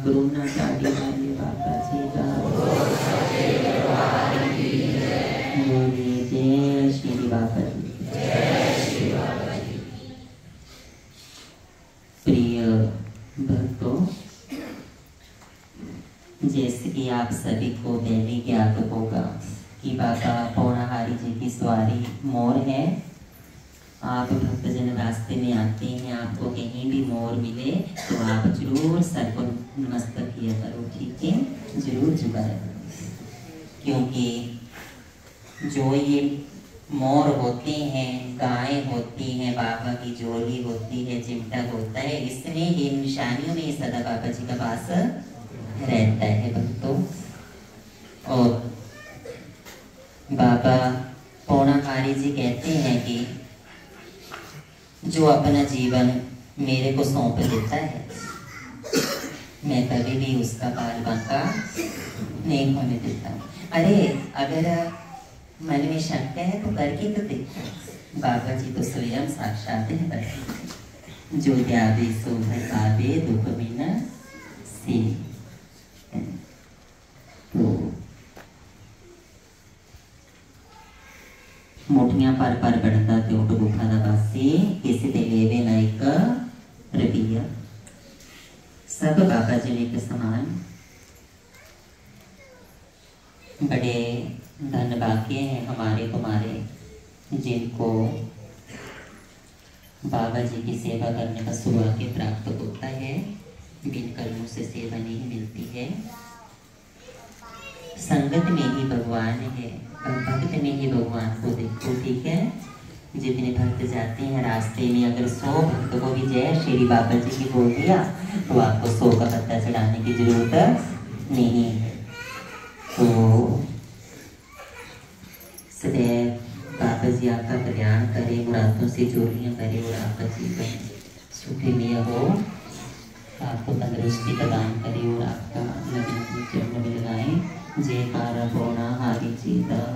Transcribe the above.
करुणा चाड़ी वाले बाबा जी का बोलिए जय श्री बाबा जी। प्रिय भक्तों, जैसे कि आप सभी को पहले ज्ञात होगा कि बाबा पौनाहारी जी की सवारी मोर है। आप भक्तजन रास्ते में आते हैं, आपको कहीं भी मोर मिले तो आप जरूर सर को नमस्कार किया करो, ठीक है, जरूर झुकाया करो, क्योंकि जो ये मोर होते हैं, गाय होती हैं, बाबा की जोड़ी होती है, चिमटा होता है, इसमें ये निशानियों में सदा बाबा जी का पास रहता है भक्तों। और बाबा पौनाहारी जी कहते हैं कि जो अपना जीवन मेरे को सौंप देता है, मैं कभी भी उसका बाल बांका नहीं होने देता। अरे अगर मन में शंका है तो करके तो देखो, बाबा जी तो स्वयं साक्षात है करके। जो यादे सो भर पावे दुख बिना से। तो मोटियां पर बढ़ता त्योट गुफा दा वासी, किसी दे लेवे ना एक रुपया। सब बाबा जी ने के समान बड़े धन भाग्य हैं हमारे तुम्हारे, जिनको बाबा जी की सेवा करने का सौभाग्य प्राप्त होता है। बिन कर्मों से सेवा नहीं मिलती है। संगत में ही भगवान है, भक्त में ही भगवान को देखो, ठीक है। जितने भक्त जाते हैं रास्ते में, अगर 100 भक्त को भी जय श्री बाबा जी की बोल दिया तो आपको 100 का पत्ता चढ़ाने की जरूरत नहीं है। तो सदैव बाबा जी आपका कल्याण करे, मुरादों से जोड़ियाँ करे और आपका जीवन सुखमय हो, आपको तंदुरुस्ती प्रदान करे और आपका चरण में लगाए। जय पौनाहारी जी का।